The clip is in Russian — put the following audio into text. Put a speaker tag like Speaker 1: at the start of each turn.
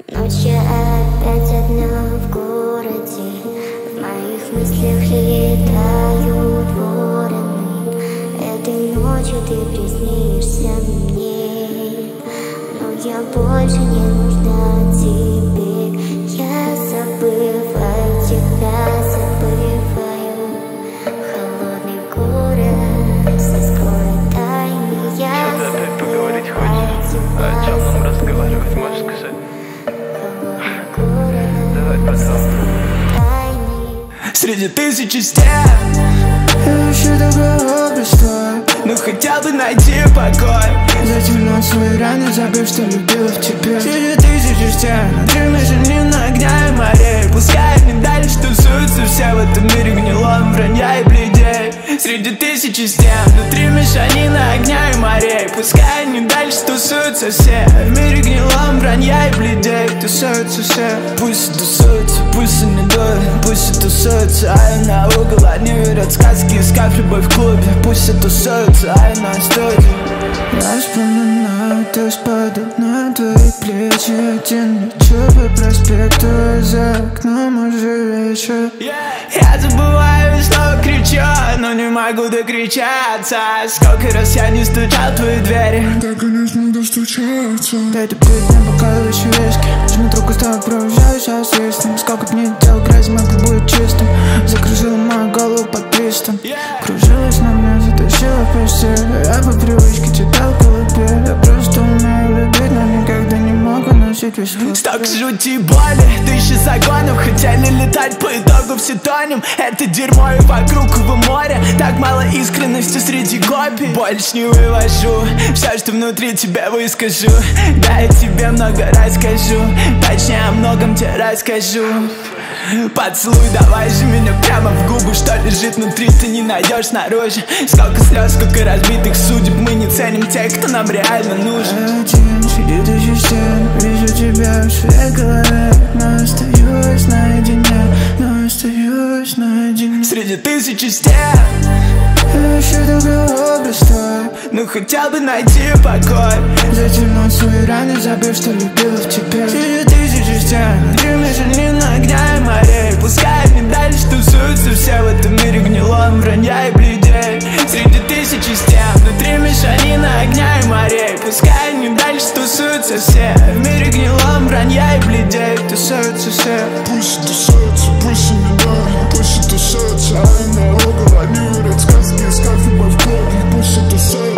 Speaker 1: Ночь я опять одна в городе, в моих мыслях летают вороны. Этой ночью ты приснишься мне, но я больше не нужна тебе. Я забываю тебя, забываю холодный город со скорой тайны. Я
Speaker 2: опять поговорить хочешь? О чем нам разговаривать, можешь сказать? Давай потом.
Speaker 3: Среди тысячи стен
Speaker 4: я ищу такой образ твой,
Speaker 3: ну хотя бы найти покой.
Speaker 4: затянуть свои раны, забыв, что любила в тебе.
Speaker 3: Среди тысячи стен три мешанина огня и морей. Пускай не дальше тусуются все в этом мире гнилом вранья и бледей. Среди тысячи стен внутри мешанина огня и морей. Пускай не дальше тусуются все в мире гнилом вранья и бледей. Тусуются все, пусть тусуются, пусть они дуют, пусть тусуются, а я на угол. Они верят сказки, искав любовь в клубе. Пусть тусуются, а я на студии.
Speaker 4: Я вспоминаю, ты спадает на твои плечи. Один лечу по проспекту, за окном уже вечер.
Speaker 3: Я забываю и снова кричу, но не могу докричаться. Сколько раз я не стучал в твои двери,
Speaker 4: Да, конечно, достучаться. Дай ты перед ним покалывающие виски. Жму трубку, с тобой провожаюсь освистом. Сколько дней дел грязи, могу будет чистым. Закружила мою голову под твистом. Кружилась на мне, затащила в постель. Я по привычке читал колыбель. Я просто умею любить, но никогда не мог уносить весь свой.
Speaker 3: столько жути и боли, тысячи загонов. Хотели летать, по итогу все тонем. Это дерьмо и вокруг его море. Так мало искренности среди копий. Больше не вывожу все, что внутри тебя выскажу. Да, я тебе много расскажу, точнее о многом тебе расскажу. Поцелуй, давай же меня прямо в губы. Что лежит внутри, ты не найдешь снаружи. Сколько слез, сколько разбитых судеб. Мы не ценим тех, кто нам реально нужен.
Speaker 4: Один среди тысячи стен, вижу тебя в своей голове. Но остаюсь наедине, но остаюсь наедине.
Speaker 3: Среди тысячи стен
Speaker 4: Я ищу такой образ твой,
Speaker 3: ну хотя бы найти покой.
Speaker 4: затянуть свои раны, забыв, что любила в тебе.
Speaker 3: Среди тысячи стен три мешанина огня и морей. Пускай не дальше тусуются все в этом мире гнилом вранья и бледей. Среди тысячи стен внутри мешанина огня и морей. Пускай не дальше тусуются все в мире гнилом вранья и бледей. Тусуются все.
Speaker 5: Пусть тусуются, пусть они дома, пусть тусуются, а я на угол. Они верят сказки, искав любовь в клубе. Пусть тусуются.